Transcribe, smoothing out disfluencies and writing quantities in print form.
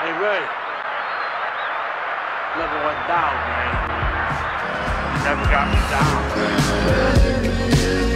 Hey, Ray. Never went down, man. You never got me down.